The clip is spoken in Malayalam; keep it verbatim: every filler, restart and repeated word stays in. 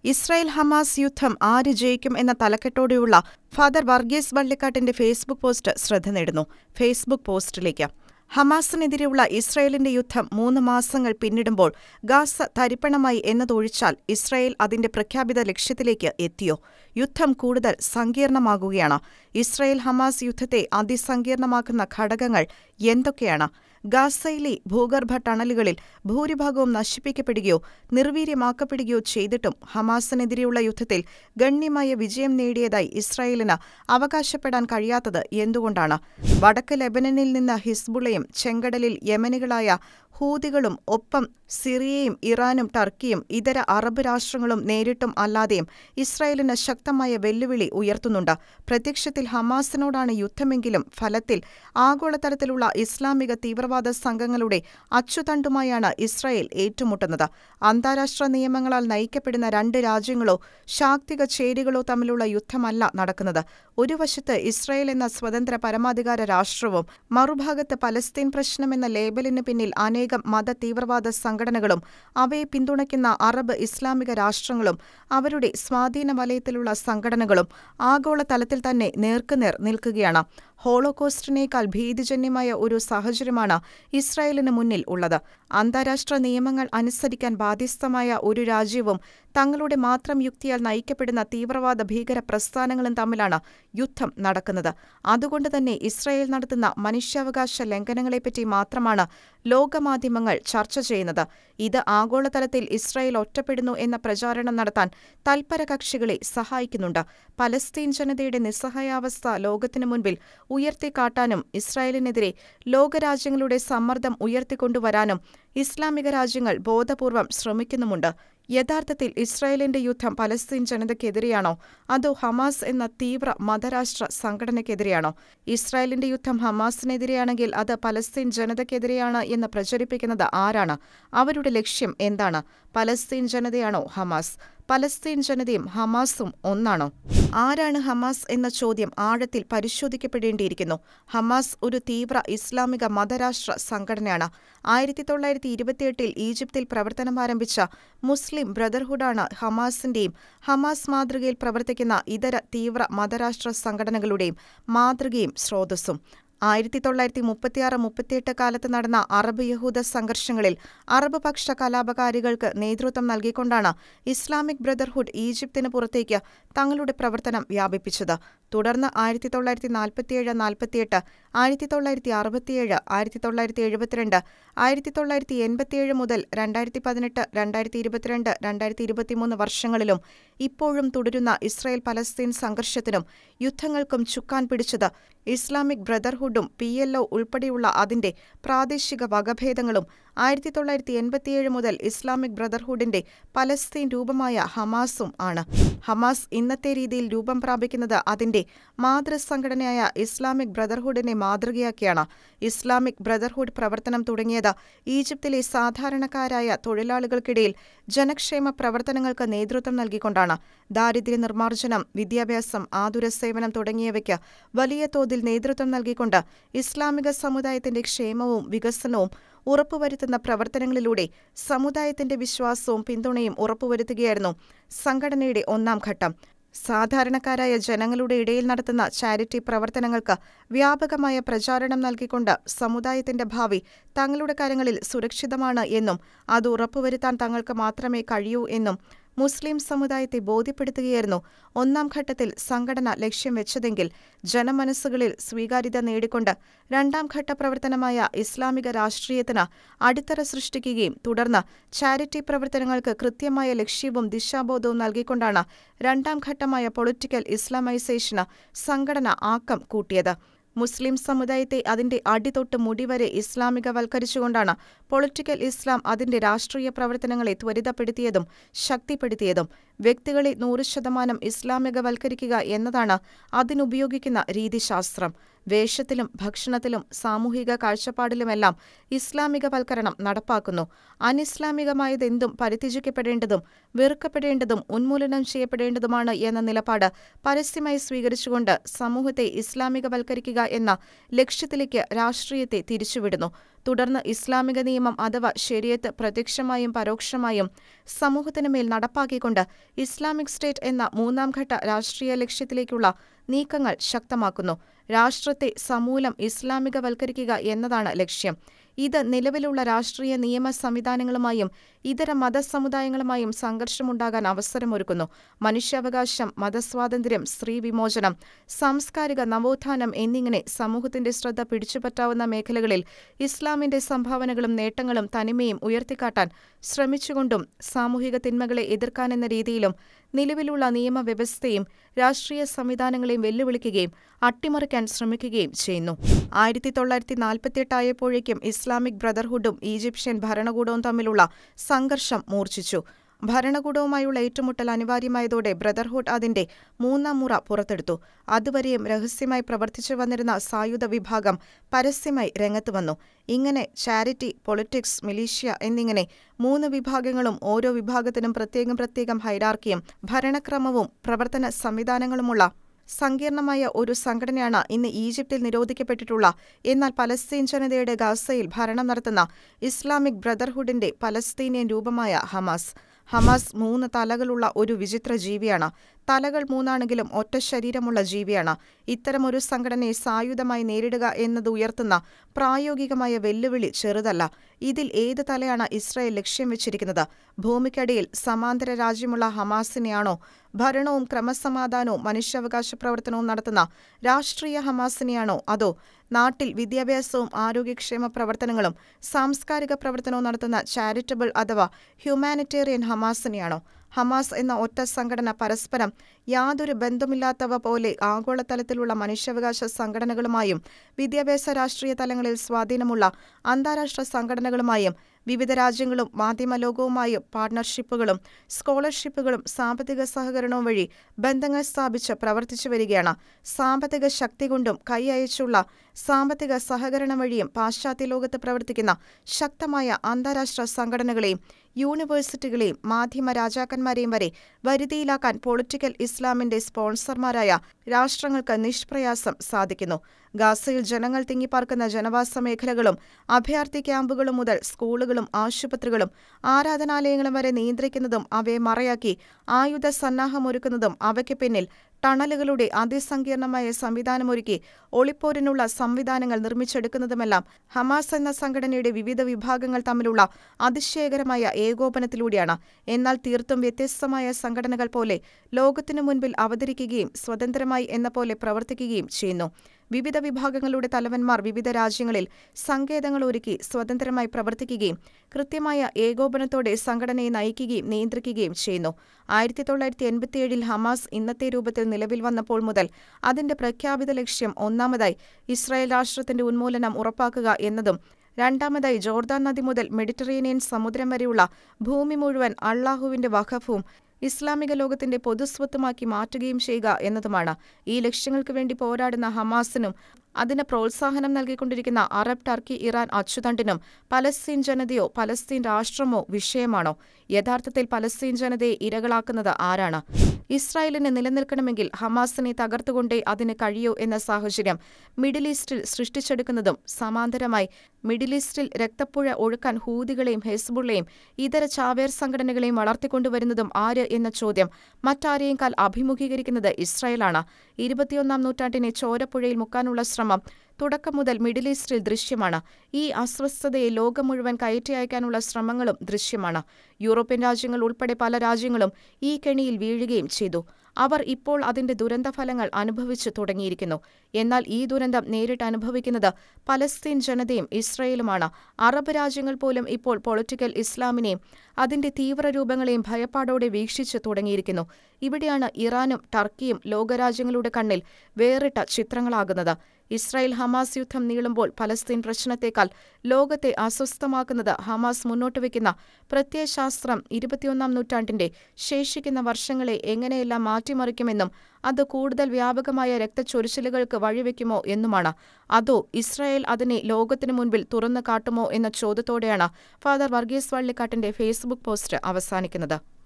ഇസ്രായേൽ ഹമാസ് യുദ്ധം ആര് ജയിക്കും എന്ന തലക്കെട്ടോടെയുള്ള ഫാദർ വർഗീസ് വള്ളിക്കാട്ടിന്റെ ഫേസ്ബുക്ക് പോസ്റ്റ് ശ്രദ്ധ നേടുന്നു. ഫേസ്ബുക്ക് പോസ്റ്റിലേക്ക്: ഹമാസിനെതിരെയുള്ള ഇസ്രായേലിന്റെ യുദ്ധം മൂന്ന് മാസങ്ങൾ പിന്നിടുമ്പോൾ ഗാസ തരിപ്പണമായി എന്നതൊഴിച്ചാൽ ഇസ്രായേൽ അതിന്റെ പ്രഖ്യാപിത ലക്ഷ്യത്തിലേക്ക് എത്തിയോ? യുദ്ധം കൂടുതൽ സങ്കീർണമാകുകയാണ്. ഇസ്രായേൽ ഹമാസ് യുദ്ധത്തെ അതിസങ്കീർണമാക്കുന്ന ഘടകങ്ങൾ എന്തൊക്കെയാണ്? ഗാസയിലെ ഭൂഗർഭ ടണലുകളിൽ ഭൂരിഭാഗവും നശിപ്പിക്കപ്പെടുകയോ നിർവീര്യമാക്കപ്പെടുകയോ ചെയ്തിട്ടും ഹമാസിനെതിരെയുള്ള യുദ്ധത്തിൽ ഗണ്യമായ വിജയം നേടിയതായി ഇസ്രായേലിന് അവകാശപ്പെടാൻ കഴിയാത്തത് എന്തുകൊണ്ടാണ്? വടക്ക് ലെബനനിൽ നിന്ന് ഹിസ്ബുള്ളയും ചെങ്കടലിൽ യമനികളായ ഹൂതികളും ഒപ്പം സിറിയയും ഇറാനും ടർക്കിയും ഇതര അറബ് രാഷ്ട്രങ്ങളും നേരിട്ടും അല്ലാതെയും ഇസ്രായേലിന് ശക്തമായ വെല്ലുവിളി ഉയർത്തുന്നുണ്ട്. പ്രത്യക്ഷത്തിൽ ഹമാസിനോടാണ് യുദ്ധമെങ്കിലും ഫലത്തിൽ ആഗോളതലത്തിലുള്ള ഇസ്ലാമിക തീവ്രവാദ സംഘങ്ങളുടെ അച്ചുതണ്ടുമായാണ് ഇസ്രായേൽ ഏറ്റുമുട്ടുന്നത്. അന്താരാഷ്ട്ര നിയമങ്ങളാൽ നയിക്കപ്പെടുന്ന രണ്ട് രാജ്യങ്ങളോ ശാക്തിക ചേരികളോ തമ്മിലുള്ള യുദ്ധമല്ല നടക്കുന്നത്. ഒരു വശത്ത് ഇസ്രായേൽ എന്ന സ്വതന്ത്ര പരമാധികാര രാഷ്ട്രവും മറുഭാഗത്ത് പലസ്തീൻ പ്രശ്നമെന്ന ലേബലിന് പിന്നിൽ അനേകം മത തീവ്രവാദ സംഘടനകളും അവയെ പിന്തുണയ്ക്കുന്ന അറബ് ഇസ്ലാമിക രാഷ്ട്രങ്ങളും അവരുടെ സ്വാധീന വലയത്തിലുള്ള സംഘടനകളും ആഗോളതലത്തിൽ തന്നെ നേർക്കുനേർ നിൽക്കുകയാണ്. ഹോളോകോസ്റ്റിനേക്കാൾ ഭീതിജന്യമായ ഒരു സാഹചര്യമാണ് ഇസ്രായേലിന് മുന്നിൽ ഉള്ളത്. അന്താരാഷ്ട്ര നിയമങ്ങൾ അനുസരിക്കാൻ ബാധ്യസ്ഥമായ ഒരു രാജ്യവും തങ്ങളുടെ മാത്രം യുക്തിയാൽ നയിക്കപ്പെടുന്ന തീവ്രവാദ ഭീകര പ്രസ്ഥാനങ്ങളും തമ്മിലാണ് യുദ്ധം നടക്കുന്നത്. അതുകൊണ്ട് തന്നെ ഇസ്രായേൽ നടത്തുന്ന മനുഷ്യാവകാശ ലംഘനങ്ങളെപ്പറ്റി മാത്രമാണ് ലോകമാധ്യമങ്ങൾ ചർച്ച ചെയ്യുന്നത്. ഇത് ആഗോളതലത്തിൽ ഇസ്രായേൽ ഒറ്റപ്പെടുന്നു എന്ന പ്രചാരണം നടത്താൻ തൽപര കക്ഷികളെ സഹായിക്കുന്നുണ്ട്. പലസ്തീൻ ജനതയുടെ നിസ്സഹായാവസ്ഥ ലോകത്തിനു മുൻപിൽ ഉയർത്തിക്കാട്ടാനും ഇസ്രായേലിനെതിരെ ലോകരാജ്യങ്ങളുടെ സമ്മർദ്ദം ഉയർത്തിക്കൊണ്ടുവരാനും ഇസ്ലാമിക രാജ്യങ്ങൾ ബോധപൂർവം ശ്രമിക്കുന്നുമുണ്ട്. യഥാർത്ഥത്തിൽ ഇസ്രായേലിന്റെ യുദ്ധം പലസ്തീൻ ജനതയ്ക്കെതിരെയാണോ അതോ ഹമാസ് എന്ന തീവ്ര മതരാഷ്ട്ര സംഘടനയ്ക്കെതിരെയാണോ? ഇസ്രായേലിന്റെ യുദ്ധം ഹമാസിനെതിരെയാണെങ്കിൽ അത് പലസ്തീൻ ജനതയ്ക്കെതിരെയാണ് എന്ന് പ്രചരിപ്പിക്കുന്നത് ആരാണ്? അവരുടെ ലക്ഷ്യം എന്താണ്? Palestine ജനതയാണോ Hamas? പലസ്തീൻ ജനതയും ഹമാസും ഒന്നാണോ? ആരാണ് ഹമാസ് എന്ന ചോദ്യം ആഴത്തിൽ പരിശോധിക്കപ്പെടേണ്ടിയിരിക്കുന്നു. ഹമാസ് ഒരു തീവ്ര ഇസ്ലാമിക മതരാഷ്ട്ര സംഘടനയാണ്. ആയിരത്തി തൊള്ളായിരത്തി ഇരുപത്തിയെട്ടിൽ ഈജിപ്തിൽ പ്രവർത്തനമാരംഭിച്ച മുസ്ലിം ബ്രദർഹുഡാണ് ഹമാസിന്റെയും ഹമാസ് മാതൃകയിൽ പ്രവർത്തിക്കുന്ന ഇതര തീവ്ര മതരാഷ്ട്ര സംഘടനകളുടെയും മാതൃകയും സ്രോതസ്സും. ആയിരത്തി തൊള്ളായിരത്തി മുപ്പത്തിയാറ് മുപ്പത്തിയെട്ട് കാലത്ത് നടന്ന അറബ് യഹൂദ സംഘർഷങ്ങളിൽ അറബ് പക്ഷ കലാപകാരികൾക്ക് നേതൃത്വം നൽകിക്കൊണ്ടാണ് ഇസ്ലാമിക് ബ്രദർഹുഡ് ഈജിപ്തിന് പുറത്തേക്ക് തങ്ങളുടെ പ്രവർത്തനം വ്യാപിപ്പിച്ചത്. തുടർന്ന് ആയിരത്തി തൊള്ളായിരത്തി നാൽപ്പത്തിയേഴ് നാൽപ്പത്തിയെട്ട് ആയിരത്തി തൊള്ളായിരത്തി അറുപത്തിയേഴ് ആയിരത്തി തൊള്ളായിരത്തി എഴുപത്തിരണ്ട് ആയിരത്തി തൊള്ളായിരത്തി എൺപത്തിയേഴ് മുതൽ രണ്ടായിരത്തി പതിനെട്ട് രണ്ടായിരത്തി ഇരുപത്തിരണ്ട് രണ്ടായിരത്തി ഇരുപത്തിമൂന്ന് വർഷങ്ങളിലും ഇപ്പോഴും തുടരുന്ന ഇസ്രായേൽ പലസ്തീൻ സംഘർഷത്തിനും യുദ്ധങ്ങൾക്കും ചുക്കാൻ പിടിച്ചത് ഇസ്ലാമിക് ബ്രദർഹുഡും പി എൽ ഒ ഉൾപ്പെടെയുള്ള അതിന്റെ പ്രാദേശിക വകഭേദങ്ങളും ആയിരത്തി തൊള്ളായിരത്തി എൺപത്തിയേഴ് മുതൽ ഇസ്ലാമിക് ബ്രദർഹുഡിന്റെ പലസ്തീൻ രൂപമായ ഹമാസും ആണ്. ഹമാസ് ഇന്നത്തെ രീതിയിൽ രൂപം പ്രാപിക്കുന്നത് അതിന്റെ മാതൃസംഘടനയായ ഇസ്ലാമിക് ബ്രദർഹുഡിനെ മാതൃകയാക്കിയാണ്. ഇസ്ലാമിക് ബ്രദർഹുഡ് പ്രവർത്തനം തുടങ്ങിയത് ഈജിപ്തിലെ സാധാരണക്കാരായ തൊഴിലാളികൾക്കിടയിൽ ജനക്ഷേമ പ്രവർത്തനങ്ങൾക്ക് നേതൃത്വം നൽകിക്കൊണ്ടാണ്. ദാരിദ്ര്യ നിർമ്മാർജ്ജനം, വിദ്യാഭ്യാസം, ആതുര സേവനം തുടങ്ങിയവയ്ക്ക് വലിയ തോതിൽ നേതൃത്വം നൽകിക്കൊണ്ട് ഇസ്ലാമിക സമുദായത്തിന്റെ ക്ഷേമവും വികസനവും ഉറപ്പുവരുത്തുന്ന പ്രവർത്തനങ്ങളിലൂടെ സമുദായത്തിന്റെ വിശ്വാസവും പിന്തുണയും ഉറപ്പുവരുത്തുകയായിരുന്നു സംഘടനയുടെ ഒന്നാം ഘട്ടം. സാധാരണക്കാരായ ജനങ്ങളുടെ ഇടയിൽ നടത്തുന്ന ചാരിറ്റി പ്രവർത്തനങ്ങൾക്ക് വ്യാപകമായ പ്രചാരണം നൽകിക്കൊണ്ട് സമുദായത്തിന്റെ ഭാവി തങ്ങളുടെ കരങ്ങളിൽ സുരക്ഷിതമാണ് എന്നും അത് ഉറപ്പുവരുത്താൻ തങ്ങൾക്ക് മാത്രമേ കഴിയൂ എന്നും മുസ്ലിം സമുദായത്തെ ബോധ്യപ്പെടുത്തുകയായിരുന്നു ഒന്നാം ഘട്ടത്തിൽ സംഘടന ലക്ഷ്യം വെച്ചതെങ്കിൽ ജനമനസ്സുകളിൽ സ്വീകാര്യത നേടിക്കൊണ്ട് രണ്ടാം ഘട്ട പ്രവർത്തനമായ ഇസ്ലാമിക രാഷ്ട്രീയത്തിന് അടിത്തറ സൃഷ്ടിക്കുകയും തുടർന്ന് ചാരിറ്റി പ്രവർത്തനങ്ങൾക്ക് കൃത്യമായ ലക്ഷ്യവും ദിശാബോധവും നൽകിക്കൊണ്ടാണ് രണ്ടാം ഘട്ടമായ പൊളിറ്റിക്കൽ ഇസ്ലാമൈസേഷന് സംഘടന ആക്കം കൂട്ടിയത്. മുസ്ലിം സമുദായത്തെ അതിന്റെ അടിതൊട്ട് മുടിവരെ ഇസ്ലാമികവൽക്കരിച്ചുകൊണ്ടാണ് പൊളിറ്റിക്കൽ ഇസ്ലാം അതിന്റെ രാഷ്ട്രീയ പ്രവർത്തനങ്ങളെ ത്വരിതപ്പെടുത്തിയതും ശക്തിപ്പെടുത്തിയതും. വ്യക്തികളെ നൂറ് ശതമാനം ഇസ്ലാമികവൽക്കരിക്കുക എന്നതാണ് അതിനുപയോഗിക്കുന്ന രീതിശാസ്ത്രം. വേഷത്തിലും ഭക്ഷണത്തിലും സാമൂഹിക കാഴ്ചപ്പാടിലുമെല്ലാം ഇസ്ലാമികവൽക്കരണം നടപ്പാക്കുന്നു. അനിസ്ലാമികമായതെന്തും പരിത്യജിക്കപ്പെടേണ്ടതും വെറുക്കപ്പെടേണ്ടതും ഉന്മൂലനം ചെയ്യപ്പെടേണ്ടതുമാണ് എന്ന നിലപാട് പരസ്യമായി സ്വീകരിച്ചുകൊണ്ട് സമൂഹത്തെ ഇസ്ലാമികവൽക്കരിക്കുക എന്ന ലക്ഷ്യത്തിലേക്ക് രാഷ്ട്രീയത്തെ തിരിച്ചുവിടുന്നു. തുടർന്ന് ഇസ്ലാമിക നിയമം അഥവാ ശരീഅത്ത് പ്രത്യക്ഷമായും പരോക്ഷമായും സമൂഹത്തിനു മേൽ നടപ്പാക്കിക്കൊണ്ട് ഇസ്ലാമിക് സ്റ്റേറ്റ് എന്ന മൂന്നാംഘട്ട രാഷ്ട്രീയ ലക്ഷ്യത്തിലേക്കുള്ള നീക്കങ്ങൾ ശക്തമാക്കുന്നു. രാഷ്ട്രത്തെ സമൂലം ഇസ്ലാമികവൽക്കരിക്കുക എന്നതാണ് ലക്ഷ്യം. ഇത് നിലവിലുള്ള രാഷ്ട്രീയ നിയമ സംവിധാനങ്ങളുമായും ഇതര മതസമുദായങ്ങളുമായും സംഘർഷമുണ്ടാകാൻ അവസരമൊരുക്കുന്നു. മനുഷ്യാവകാശം, മതസ്വാതന്ത്ര്യം, സ്ത്രീ വിമോചനം, സാംസ്കാരിക നവോത്ഥാനം എന്നിങ്ങനെ സമൂഹത്തിന്റെ ശ്രദ്ധ പിടിച്ചുപറ്റാവുന്ന മേഖലകളിൽ ഇസ്ലാമിന്റെ സംഭാവനകളും നേട്ടങ്ങളും തനിമയും ഉയർത്തിക്കാട്ടാൻ ശ്രമിച്ചുകൊണ്ടും സാമൂഹിക തിന്മകളെ എതിർക്കാനെന്ന രീതിയിലും നിലവിലുള്ള നിയമവ്യവസ്ഥയും രാഷ്ട്രീയ സംവിധാനങ്ങളെയും വെല്ലുവിളിക്കുകയും അട്ടിമറിക്കാൻ ശ്രമിക്കുകയും ചെയ്യുന്നു. ആയിരത്തി തൊള്ളായിരത്തി നാൽപ്പത്തിയെട്ടായപ്പോഴേക്കും ഇസ്ലാമിക് ബ്രദർഹുഡും ഈജിപ്ഷ്യൻ ഭരണകൂടവും തമ്മിലുള്ള സംഘർഷം മൂർച്ഛിച്ചു. ഭരണകൂടവുമായുള്ള ഏറ്റുമുട്ടൽ അനിവാര്യമായതോടെ ബ്രദർഹുഡ് അതിന്റെ മൂന്നാം മുറ പുറത്തെടുത്തു. അതുവരെയും രഹസ്യമായി പ്രവർത്തിച്ചു വന്നിരുന്ന സായുധ വിഭാഗം പരസ്യമായി രംഗത്ത് വന്നു. ഇങ്ങനെ ചാരിറ്റി, പൊളിറ്റിക്സ്, മിലീഷ്യ എന്നിങ്ങനെ മൂന്ന് വിഭാഗങ്ങളും ഓരോ വിഭാഗത്തിനും പ്രത്യേകം പ്രത്യേകം ഹൈറാർക്കിയും ഭരണക്രമവും പ്രവർത്തന സംവിധാനങ്ങളുമുള്ള സങ്കീർണമായ ഒരു സംഘടനയാണ് ഇന്ന് ഈജിപ്തിൽ നിരോധിക്കപ്പെട്ടിട്ടുള്ള എന്നാൽ പലസ്തീൻ ജനതയുടെ ഗാസയിൽ ഭരണം നടത്തുന്ന ഇസ്ലാമിക് ബ്രദർഹുഡിന്റെ പലസ്തീനിയൻ രൂപമായ ഹമാസ്. ഹമാസ് മൂന്ന് തലകളുള്ള ഒരു വിചിത്ര ജീവിയാണ്. തലകൾ മൂന്നാണെങ്കിലും ഒറ്റ ശരീരമുള്ള ജീവിയാണ്. ഇത്തരമൊരു സംഘടനയെ സായുധമായി നേരിടുക എന്നത് ഉയർത്തുന്ന പ്രായോഗികമായ വെല്ലുവിളി ചെറുതല്ല. ഇതിൽ ഏത് തലയാണ് ഇസ്രായേൽ ലക്ഷ്യം വെച്ചിരിക്കുന്നത്? ഭൂമിക്കടിയിൽ സമാന്തര രാജ്യമുള്ള ഹമാസിനെയാണോ? ഭരണവും ക്രമസമാധാനവും മനുഷ്യാവകാശ പ്രവർത്തനവും നടത്തുന്ന രാഷ്ട്രീയ ഹമാസിനെയാണോ? അതോ നാട്ടിൽ വിദ്യാഭ്യാസവും ആരോഗ്യക്ഷേമ പ്രവർത്തനങ്ങളും സാംസ്കാരിക പ്രവർത്തനവും നടത്തുന്ന ചാരിറ്റബിൾ അഥവാ ഹ്യൂമാനിറ്റേറിയൻ ഹമാസിനെയാണോ? ഹമാസ് എന്ന ഒറ്റ സംഘടന പരസ്പരം യാതൊരു ബന്ധമില്ലാത്തവ പോലെ ആഗോളതലത്തിലുള്ള മനുഷ്യാവകാശ സംഘടനകളുമായും വിദ്യാഭ്യാസ രാഷ്ട്രീയ തലങ്ങളിൽ സ്വാധീനമുള്ള അന്താരാഷ്ട്ര സംഘടനകളുമായും വിവിധ രാജ്യങ്ങളും മാധ്യമലോകവുമായും പാർട്ണർഷിപ്പുകളും സ്കോളർഷിപ്പുകളും സാമ്പത്തിക സഹകരണവും വഴി ബന്ധങ്ങൾ സ്ഥാപിച്ച് പ്രവർത്തിച്ചു വരികയാണ്. സാമ്പത്തിക ശക്തി കൊണ്ടും കൈ അയച്ചുള്ള സാമ്പത്തിക സഹകരണം വഴിയും പാശ്ചാത്യ ലോകത്ത് പ്രവർത്തിക്കുന്ന ശക്തമായ അന്താരാഷ്ട്ര സംഘടനകളെയും യൂണിവേഴ്സിറ്റികളെയും മാധ്യമ രാജാക്കന്മാരെയും വരെ വരുതിയിലാക്കാൻ പൊളിറ്റിക്കൽ ഇസ്ലാമിന്റെ സ്പോൺസർമാരായ രാഷ്ട്രങ്ങൾക്ക് നിഷ്പ്രയാസം സാധിക്കുന്നു. ഗാസയിൽ ജനങ്ങൾ തിങ്ങിപ്പാർക്കുന്ന ജനവാസ മേഖലകളും അഭയാർത്ഥി ക്യാമ്പുകളും മുതൽ സ്കൂളുകളും ആശുപത്രികളും ആരാധനാലയങ്ങളും വരെ നിയന്ത്രിക്കുന്നതും അവയെ മറയാക്കി ആയുധ സന്നാഹമൊരുക്കുന്നതും അവയ്ക്ക് പിന്നിൽ ടണലുകളുടെ അതിസങ്കീർണമായ സംവിധാനമൊരുക്കി ഒളിപ്പോരിനുള്ള സംവിധാനങ്ങൾ നിർമ്മിച്ചെടുക്കുന്നതുമെല്ലാം ഹമാസ് എന്ന സംഘടനയുടെ വിവിധ വിഭാഗങ്ങൾ തമ്മിലുള്ള അതിശയകരമായ ഏകോപനത്തിലൂടെയാണ്. എന്നാൽ തീർത്തും വ്യത്യസ്തമായ സംഘടനകൾ പോലെ ലോകത്തിനു മുൻപിൽ അവതരിക്കുകയും സ്വതന്ത്രമായി എന്ന പോലെ പ്രവർത്തിക്കുകയും ചെയ്യുന്നു. വിവിധ വിഭാഗങ്ങളുടെ തലവന്മാർ വിവിധ രാജ്യങ്ങളിൽ സങ്കേതങ്ങൾ ഒരുക്കി സ്വതന്ത്രമായി പ്രവർത്തിക്കുകയും കൃത്യമായ ഏകോപനത്തോടെ സംഘടനയെ നയിക്കുകയും നിയന്ത്രിക്കുകയും ചെയ്യുന്നു. ആയിരത്തി തൊള്ളായിരത്തി എൺപത്തിയേഴിൽ ഹമാസ് ഇന്നത്തെ രൂപത്തിൽ നിലവിൽ വന്നപ്പോൾ മുതൽ അതിന്റെ പ്രഖ്യാപിത ലക്ഷ്യം ഒന്നാമതായി ഇസ്രായേൽ രാഷ്ട്രത്തിന്റെ ഉന്മൂലനം ഉറപ്പാക്കുക എന്നതും രണ്ടാമതായി ജോർദാൻ നദി മുതൽ മെഡിറ്ററേനിയൻ സമുദ്രം വരെയുള്ള ഭൂമി മുഴുവൻ അള്ളാഹുവിന്റെ വഖഫും ഇസ്ലാമിക ലോകത്തിന്റെ പൊതുസ്വത്തുമാക്കി മാറ്റുകയും ചെയ്യുക എന്നതുമാണ്. ഈ ലക്ഷ്യങ്ങൾക്ക് വേണ്ടി പോരാടുന്ന ഹമാസിനും അതിന് പ്രോത്സാഹനം നൽകിക്കൊണ്ടിരിക്കുന്ന അറബ്, ടർക്കി, ഇറാൻ അച്ചുതണ്ടിനും പലസ്തീൻ ജനതയോ പലസ്തീൻ രാഷ്ട്രമോ വിഷയമാണോ? യഥാർത്ഥത്തിൽ പലസ്തീൻ ജനതയെ ഇരകളാക്കുന്നത് ആരാണ്? ഇസ്രായേലിന് നിലനിൽക്കണമെങ്കിൽ ഹമാസിനെ തകർത്തുകൊണ്ടേ അതിന് കഴിയൂ എന്ന സാഹചര്യം മിഡിൽ ഈസ്റ്റിൽ സൃഷ്ടിച്ചെടുക്കുന്നതും സമാന്തരമായി മിഡിൽ ഈസ്റ്റിൽ രക്തപ്പുഴ ഒഴുക്കാൻ ഹൂതികളെയും ഹെസ്ബുള്ളയും ഇതര ചാവേർ സംഘടനകളെയും വളർത്തിക്കൊണ്ടുവരുന്നതും ആര് എന്ന ചോദ്യം മറ്റാരെയേക്കാൾ അഭിമുഖീകരിക്കുന്നത് ഇസ്രായേലാണ്. ഇരുപത്തിയൊന്നാം നൂറ്റാണ്ടിനെ ചോരപ്പുഴയിൽ മുക്കാനുള്ള ശ്രമം തുടക്കം മുതൽ മിഡിൽ ഈസ്റ്റിൽ ദൃശ്യമാണ്. ഈ അസ്വസ്ഥതയെ ലോകം മുഴുവൻ കയറ്റി അയക്കാനുള്ള ശ്രമങ്ങളും ദൃശ്യമാണ്. യൂറോപ്യൻ രാജ്യങ്ങൾ ഉൾപ്പെടെ പല രാജ്യങ്ങളും ഈ കെണിയിൽ വീഴുകയും ചെയ്തു. അവർ ഇപ്പോൾ അതിന്റെ ദുരന്തഫലങ്ങൾ അനുഭവിച്ചു തുടങ്ങിയിരിക്കുന്നു. എന്നാൽ ഈ ദുരന്തം നേരിട്ട് അനുഭവിക്കുന്നത് പലസ്തീൻ ജനതയും ഇസ്രായേലുമാണ്. അറബ് രാജ്യങ്ങൾ പോലും ഇപ്പോൾ പൊളിറ്റിക്കൽ ഇസ്ലാമിനെയും അതിന്റെ തീവ്രരൂപങ്ങളെയും ഭയപ്പാടോടെ വീക്ഷിച്ചു തുടങ്ങിയിരിക്കുന്നു. ഇവിടെയാണ് ഇറാനും ടർക്കിയും ലോകരാജ്യങ്ങളുടെ കണ്ണിൽ വേറിട്ട ചിത്രങ്ങളാകുന്നത്. ഇസ്രായേൽ ഹമാസ് യുദ്ധം നീളുമ്പോൾ പലസ്തീൻ പ്രശ്നത്തേക്കാൾ ലോകത്തെ അസ്വസ്ഥമാക്കുന്നത് ഹമാസ് മുന്നോട്ട് വയ്ക്കുന്ന പ്രത്യയശാസ്ത്രം ഇരുപത്തിയൊന്നാം നൂറ്റാണ്ടിന്റെ ശേഷിക്കുന്ന വർഷങ്ങളെ എങ്ങനെയെല്ലാം മാറ്റിമറിക്കുമെന്നും അത് കൂടുതൽ വ്യാപകമായ രക്തച്ചൊരിച്ചിലുകൾക്ക് വഴിവെക്കുമോ എന്നുമാണ്. അതോ ഇസ്രായേൽ അതിനെ ലോകത്തിനു മുൻപിൽ തുറന്നു കാട്ടുമോ എന്ന ചോദ്യത്തോടെയാണ് ഫാദർ വർഗീസ് വള്ളിക്കാട്ടിന്റെ ഫേസ്ബുക്ക് പോസ്റ്റ് അവസാനിക്കുന്നത്.